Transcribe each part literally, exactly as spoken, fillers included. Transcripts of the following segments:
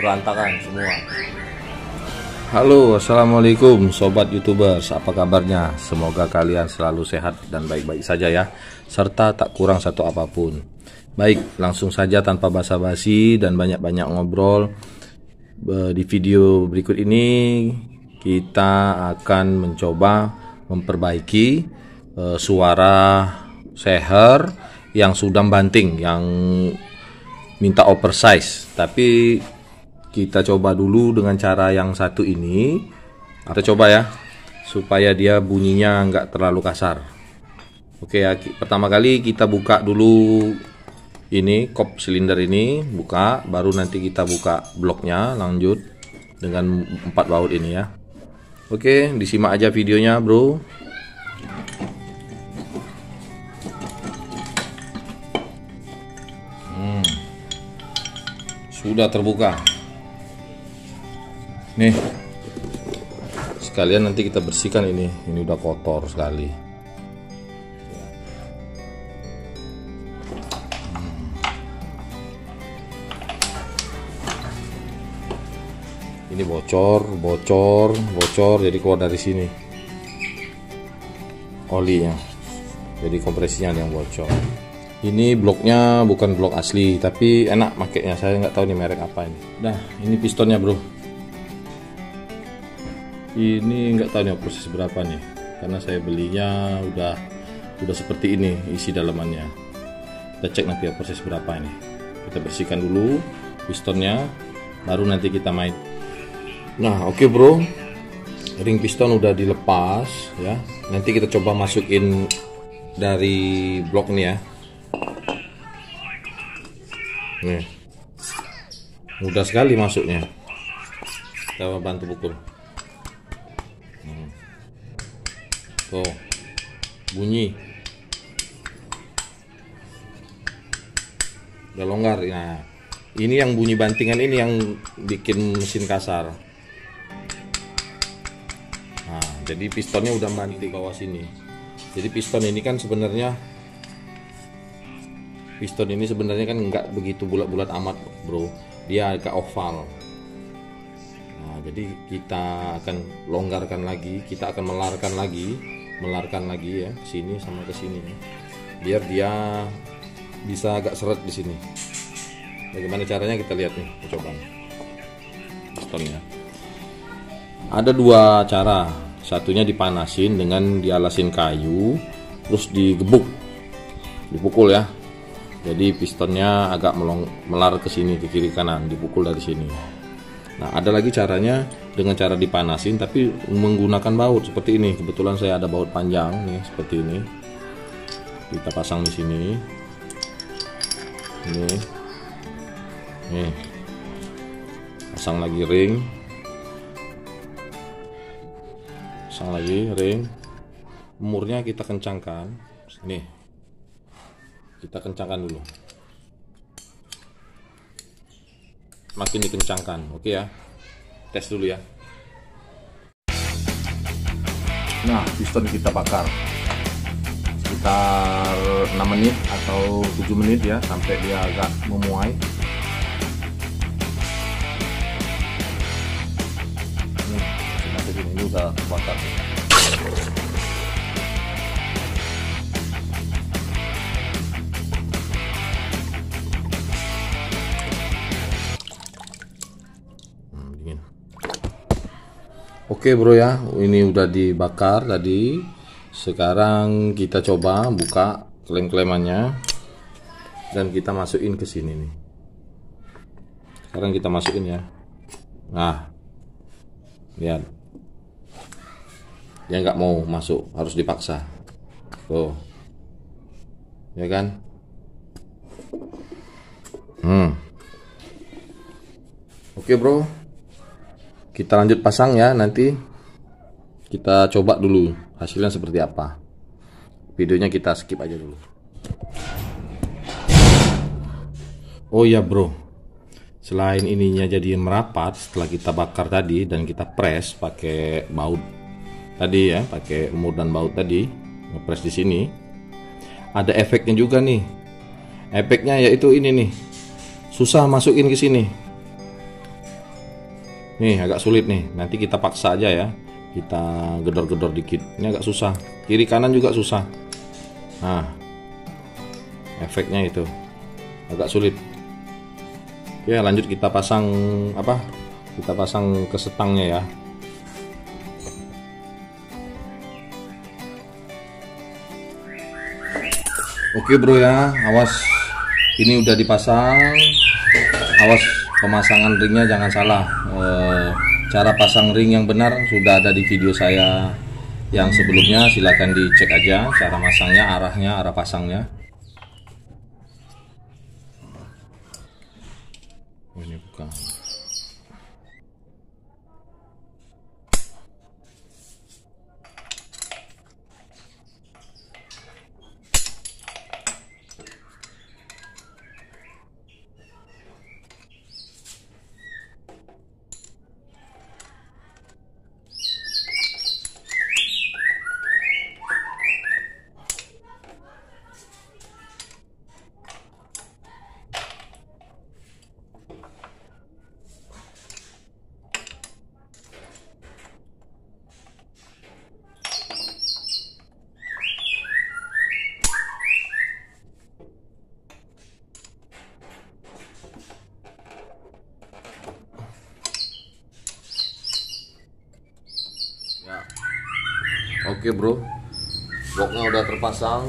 berantakan semua. Halo, assalamualaikum sobat YouTubers, apa kabarnya? Semoga kalian selalu sehat dan baik-baik saja ya, serta tak kurang satu apapun. Baik, langsung saja tanpa basa-basi dan banyak-banyak ngobrol. Di video berikut ini kita akan mencoba memperbaiki uh, suara seher yang sudah banting, yang minta oversize. Tapi kita coba dulu dengan cara yang satu ini. Kita coba ya, supaya dia bunyinya nggak terlalu kasar. Oke ya, pertama kali kita buka dulu ini kop silinder ini, buka, baru nanti kita buka bloknya, lanjut dengan empat baut ini ya. Oke, disimak aja videonya bro. Hmm, sudah terbuka. Nih, sekalian nanti kita bersihkan ini. Ini udah kotor sekali. Hmm. Ini bocor, bocor, bocor. Jadi keluar dari sini olinya. Jadi kompresinya yang bocor. Ini bloknya bukan blok asli, tapi enak makainya. Saya nggak tahu nih merek apa ini. Nah, ini pistonnya bro. Ini nggak tahu nih proses berapa nih, karena saya belinya udah udah seperti ini isi dalamannya. Kita cek nanti ya proses berapa ini. Kita bersihkan dulu pistonnya, baru nanti kita main. Nah oke okay bro, ring piston udah dilepas ya. Nanti kita coba masukin dari blok ini ya. Nih, mudah sekali masuknya. Kita bantu pukul. Tuh, bunyi udah longgar. Nah, ini yang bunyi bantingan ini yang bikin mesin kasar. Nah, jadi pistonnya udah banting di bawah sini. Jadi piston ini kan sebenarnya piston ini sebenarnya kan nggak begitu bulat-bulat amat bro, dia agak oval. Nah, jadi kita akan longgarkan lagi, kita akan melarkan lagi, melarkan lagi ya ke sini sama ke sini, biar dia bisa agak seret di sini. Bagaimana caranya kita lihat nih, coba pistonnya. Ada dua cara, satunya dipanasin dengan dialasin kayu, terus digebuk, dipukul ya. Jadi pistonnya agak melong, melar ke sini, ke kiri kanan, dipukul dari sini. Nah, ada lagi caranya dengan cara dipanasin tapi menggunakan baut seperti ini. Kebetulan saya ada baut panjang nih seperti ini. Kita pasang di sini. Ini. Nih. Pasang lagi ring. Pasang lagi ring. Umurnya kita kencangkan. Nih. Kita kencangkan dulu. Makin dikencangkan, oke ya. Tes dulu ya. Nah, piston kita bakar sekitar enam menit atau tujuh menit ya, sampai dia agak memuai. Nih, ini udah bakar. Oke bro ya, ini udah dibakar tadi. Sekarang kita coba buka klem-klemannya dan kita masukin ke sini nih. Sekarang kita masukin ya. Nah, lihat, dia nggak mau masuk, harus dipaksa. Tuh, ya kan? Hmm. Oke bro. Kita lanjut pasang ya, nanti kita coba dulu hasilnya seperti apa. Videonya kita skip aja dulu. Oh iya bro, selain ininya jadi merapat setelah kita bakar tadi dan kita press pakai baut tadi ya, pakai umur dan baut tadi, ngepres di sini, ada efeknya juga nih. Efeknya yaitu ini nih, susah masukin ke sini. Nih agak sulit nih, nanti kita paksa aja ya, kita gedor-gedor dikit. Ini agak susah, kiri kanan juga susah. Nah, efeknya itu agak sulit. Oke, lanjut kita pasang apa? Kita pasang ke setangnya ya. Oke bro ya, awas ini udah dipasang. Awas pemasangan ringnya jangan salah. E, cara pasang ring yang benar sudah ada di video saya yang sebelumnya, silahkan dicek aja cara masangnya, arahnya, arah pasangnya. Oh, ini bukan. Ya. Oke bro, bloknya udah terpasang.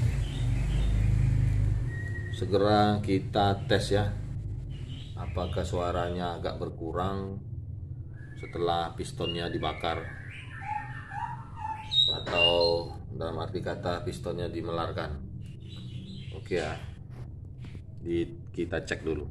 Segera kita tes ya, apakah suaranya agak berkurang setelah pistonnya dibakar, atau dalam arti kata pistonnya dimelarkan. Oke ya, di, kita cek dulu.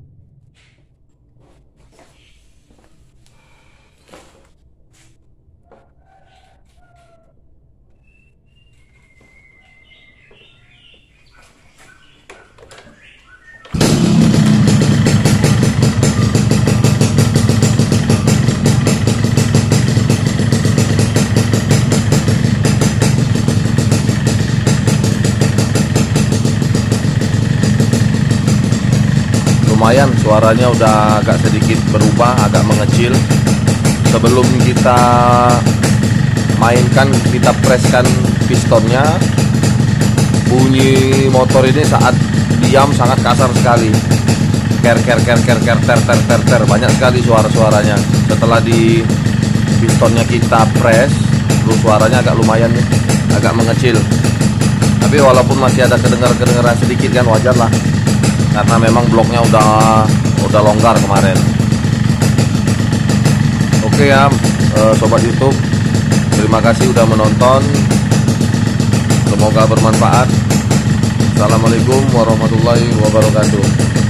Lumayan suaranya udah agak sedikit berubah, agak mengecil. Sebelum kita mainkan, kita preskan pistonnya, bunyi motor ini saat diam sangat kasar sekali. Ker ker ker ker ker ter ter ter ter, banyak sekali suara-suaranya. Setelah di pistonnya kita press, terus suaranya agak lumayan nih, agak mengecil. Tapi walaupun masih ada kedengar-kedengaran sedikit kan wajar lah, karena memang bloknya udah udah longgar kemarin. Oke ya, eh, sobat YouTube, terima kasih udah menonton. Semoga bermanfaat. Assalamualaikum warahmatullahi wabarakatuh.